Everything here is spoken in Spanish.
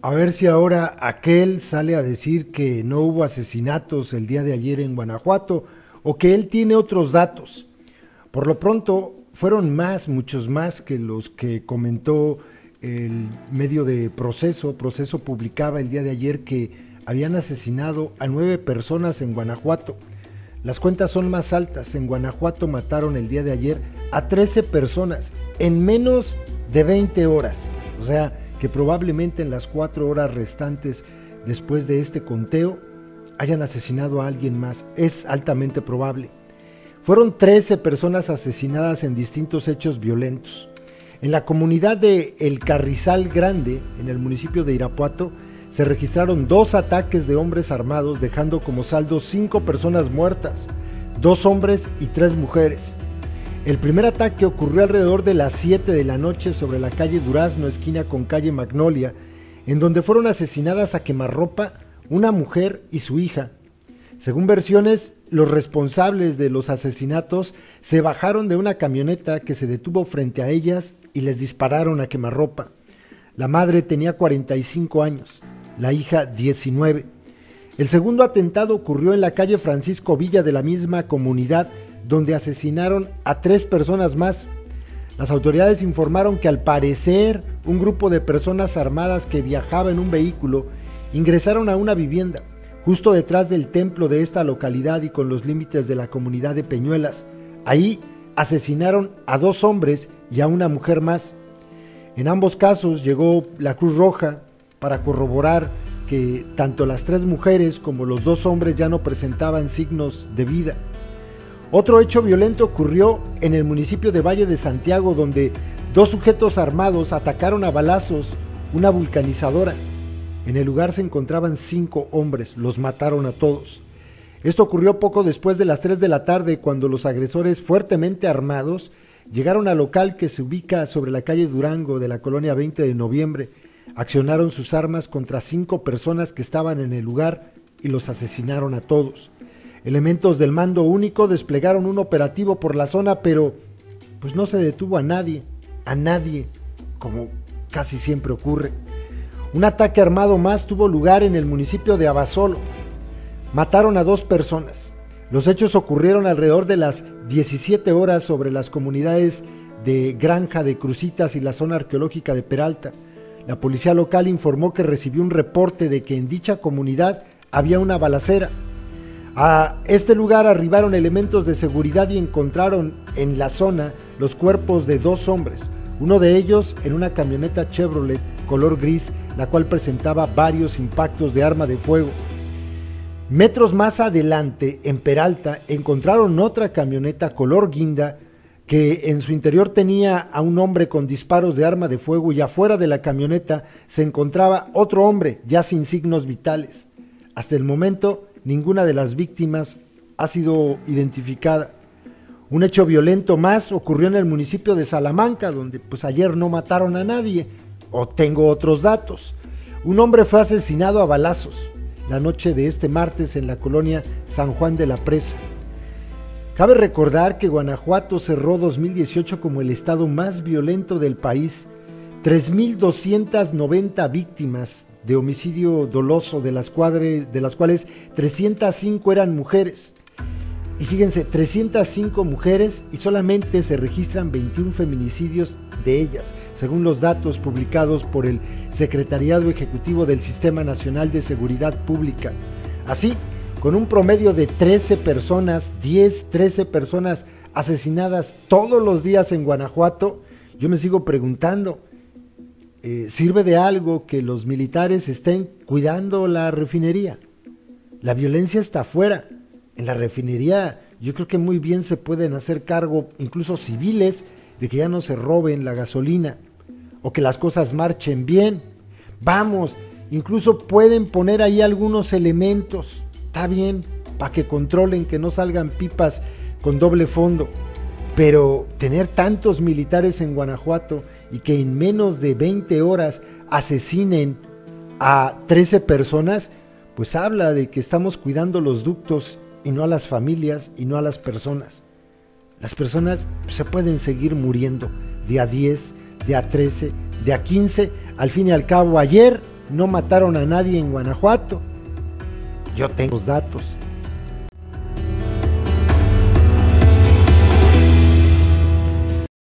A ver si ahora aquel sale a decir que no hubo asesinatos el día de ayer en Guanajuato o que él tiene otros datos. Por lo pronto fueron muchos más que los que comentó el medio de Proceso. Proceso publicaba el día de ayer que habían asesinado a 9 personas en Guanajuato. Las cuentas son más altas. En Guanajuato mataron el día de ayer a 13 personas en menos de 20 horas. O sea, que probablemente en las 4 horas restantes después de este conteo hayan asesinado a alguien más. Es altamente probable. Fueron 13 personas asesinadas en distintos hechos violentos. En la comunidad de El Carrizal Grande, en el municipio de Irapuato, se registraron 2 ataques de hombres armados, dejando como saldo 5 personas muertas, 2 hombres y 3 mujeres. El primer ataque ocurrió alrededor de las 7 de la noche sobre la calle Durazno, esquina con calle Magnolia, en donde fueron asesinadas a quemarropa una mujer y su hija. Según versiones, los responsables de los asesinatos se bajaron de una camioneta que se detuvo frente a ellas y les dispararon a quemarropa. La madre tenía 45 años, la hija 19. El segundo atentado ocurrió en la calle Francisco Villa de la misma comunidad, donde asesinaron a 3 personas más. Las autoridades informaron que al parecer un grupo de personas armadas que viajaba en un vehículo ingresaron a una vivienda justo detrás del templo de esta localidad y con los límites de la comunidad de Peñuelas. Ahí asesinaron a 2 hombres y a una mujer más. En ambos casos llegó la Cruz Roja para corroborar que tanto las 3 mujeres como los 2 hombres ya no presentaban signos de vida. Otro hecho violento ocurrió en el municipio de Valle de Santiago, donde 2 sujetos armados atacaron a balazos una vulcanizadora. En el lugar se encontraban 5 hombres, los mataron a todos. Esto ocurrió poco después de las 3 de la tarde, cuando los agresores fuertemente armados llegaron al local que se ubica sobre la calle Durango de la colonia 20 de noviembre. Accionaron sus armas contra 5 personas que estaban en el lugar y los asesinaron a todos. Elementos del Mando Único desplegaron un operativo por la zona, pero pues no se detuvo a nadie, como casi siempre ocurre. Un ataque armado más tuvo lugar en el municipio de Abasolo. Mataron a 2 personas. Los hechos ocurrieron alrededor de las 17 horas sobre las comunidades de Granja de Crucitas y la zona arqueológica de Peralta. La policía local informó que recibió un reporte de que en dicha comunidad había una balacera. A este lugar arribaron elementos de seguridad y encontraron en la zona los cuerpos de 2 hombres, uno de ellos en una camioneta Chevrolet color gris, la cual presentaba varios impactos de arma de fuego. Metros más adelante, en Peralta, encontraron otra camioneta color guinda que en su interior tenía a un hombre con disparos de arma de fuego, y afuera de la camioneta se encontraba otro hombre ya sin signos vitales. Hasta el momento, ninguna de las víctimas ha sido identificada. Un hecho violento más ocurrió en el municipio de Salamanca, donde pues ayer no mataron a nadie, o tengo otros datos. Un hombre fue asesinado a balazos la noche de este martes en la colonia San Juan de la Presa. Cabe recordar que Guanajuato cerró 2018 como el estado más violento del país. 3,290 víctimas de homicidio doloso, de las cuales 305 eran mujeres. Y fíjense, 305 mujeres y solamente se registran 21 feminicidios de ellas, según los datos publicados por el Secretariado Ejecutivo del Sistema Nacional de Seguridad Pública. Así, con un promedio de 13 personas, 13 personas asesinadas todos los días en Guanajuato, yo me sigo preguntando, ¿sirve de algo que los militares estén cuidando la refinería? La violencia está afuera. En la refinería yo creo que muy bien se pueden hacer cargo, incluso civiles, de que ya no se roben la gasolina o que las cosas marchen bien. Vamos, incluso pueden poner ahí algunos elementos, está bien, para que controlen que no salgan pipas con doble fondo. Pero tener tantos militares en Guanajuato y que en menos de 20 horas asesinen a 13 personas, pues habla de que estamos cuidando los ductos y no a las familias y no a las personas. Las personas se pueden seguir muriendo de a 10, de a 13, de a 15. Al fin y al cabo, ayer no mataron a nadie en Guanajuato. Yo tengo los datos.